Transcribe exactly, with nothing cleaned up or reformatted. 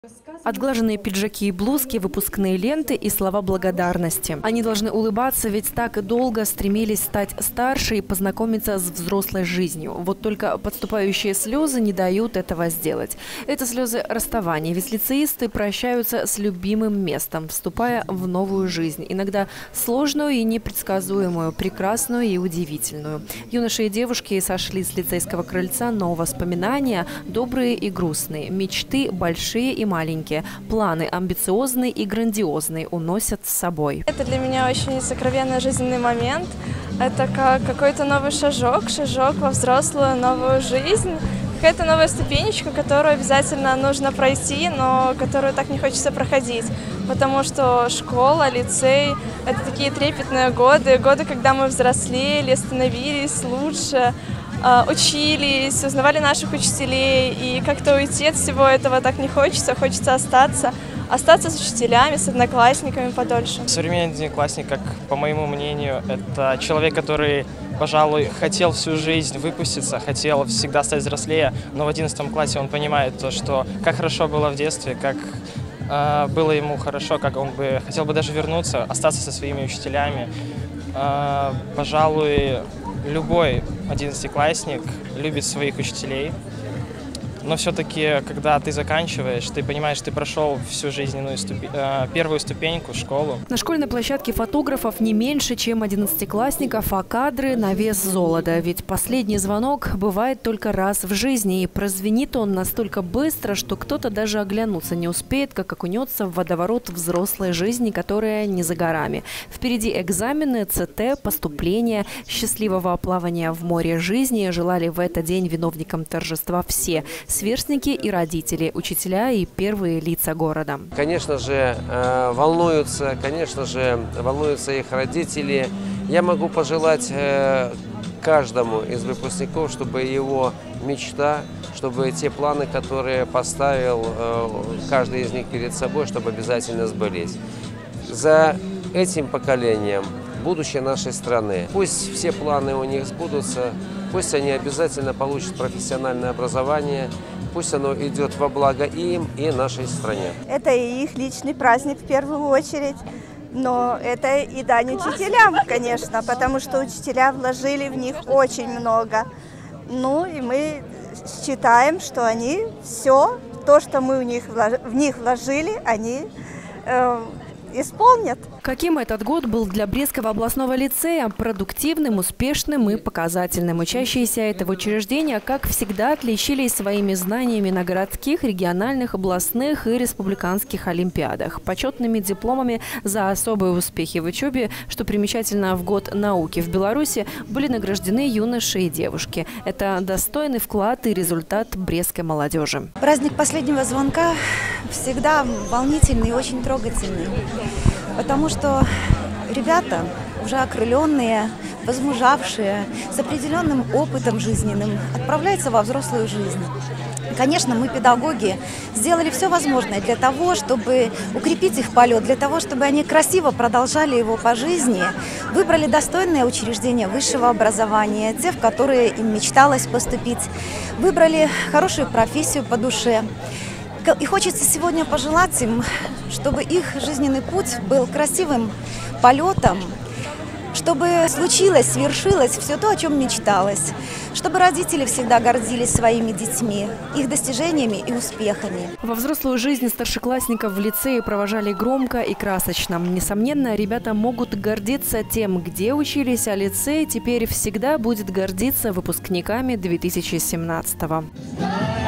Отглаженные пиджаки и блузки, выпускные ленты и слова благодарности. Они должны улыбаться, ведь так долго стремились стать старше и познакомиться с взрослой жизнью. Вот только подступающие слезы не дают этого сделать. Это слезы расставания, ведь лицеисты прощаются с любимым местом, вступая в новую жизнь. Иногда сложную и непредсказуемую, прекрасную и удивительную. Юноши и девушки сошли с лицейского крыльца, но воспоминания добрые и грустные, мечты большие и маленькие, планы амбициозные и грандиозные уносят с собой. Это для меня очень сокровенный жизненный момент. Это как какой-то новый шажок, шажок во взрослую новую жизнь. Какая-то новая ступенечка, которую обязательно нужно пройти, но которую так не хочется проходить. Потому что школа, лицей – это такие трепетные годы, годы, когда мы взрослели, становились лучше, учились, узнавали наших учителей, и как-то уйти от всего этого так не хочется, хочется остаться, остаться с учителями, с одноклассниками подольше. Современный одноклассник, как по моему мнению, это человек, который, пожалуй, хотел всю жизнь выпуститься, хотел всегда стать взрослее, но в одиннадцатом классе он понимает то, что как хорошо было в детстве, как э, было ему хорошо, как он бы хотел бы даже вернуться, остаться со своими учителями. Э, пожалуй, любой одиннадцатиклассник любит своих учителей, но все-таки, когда ты заканчиваешь, ты понимаешь, ты прошел всю жизненную ступень, э, первую ступеньку, школу. На школьной площадке фотографов не меньше, чем одиннадцатиклассников, а кадры на вес золота. Ведь последний звонок бывает только раз в жизни, и прозвенит он настолько быстро, что кто-то даже оглянуться не успеет, как окунется в водоворот взрослой жизни, которая не за горами. Впереди экзамены, ЦТ, поступления, счастливого плавания в море жизни желали в этот день виновникам торжества все – сверстники и родители, учителя и первые лица города. Конечно же, волнуются, конечно же, волнуются их родители. Я могу пожелать каждому из выпускников, чтобы его мечта, чтобы те планы, которые поставил каждый из них перед собой, чтобы обязательно сбылись. За этим поколением будущее нашей страны. Пусть все планы у них сбудутся, пусть они обязательно получат профессиональное образование, пусть оно идет во благо им и нашей стране. Это и их личный праздник в первую очередь, но это и дань учителям, конечно, потому что учителя вложили в них очень много. Ну и мы считаем, что они все, то, что мы в них, в них вложили, они э, исполнят. Каким этот год был для Брестского областного лицея? Продуктивным, успешным и показательным. Учащиеся этого учреждения, как всегда, отличились своими знаниями на городских, региональных, областных и республиканских олимпиадах. Почетными дипломами за особые успехи в учебе, что примечательно, в год науки в Беларуси, были награждены юноши и девушки. Это достойный вклад и результат брестской молодежи. Праздник последнего звонка всегда волнительный и очень трогательный. Потому что ребята, уже окрыленные, возмужавшие, с определенным опытом жизненным, отправляются во взрослую жизнь. Конечно, мы, педагоги, сделали все возможное для того, чтобы укрепить их полет, для того, чтобы они красиво продолжали его по жизни, выбрали достойное учреждение высшего образования, те, в которые им мечталось поступить, выбрали хорошую профессию по душе. И хочется сегодня пожелать им, чтобы их жизненный путь был красивым полетом, чтобы случилось, свершилось все то, о чем мечталось, чтобы родители всегда гордились своими детьми, их достижениями и успехами. Во взрослую жизнь старшеклассников в лицее провожали громко и красочно. Несомненно, ребята могут гордиться тем, где учились, а лицей теперь всегда будет гордиться выпускниками две тысячи семнадцатого.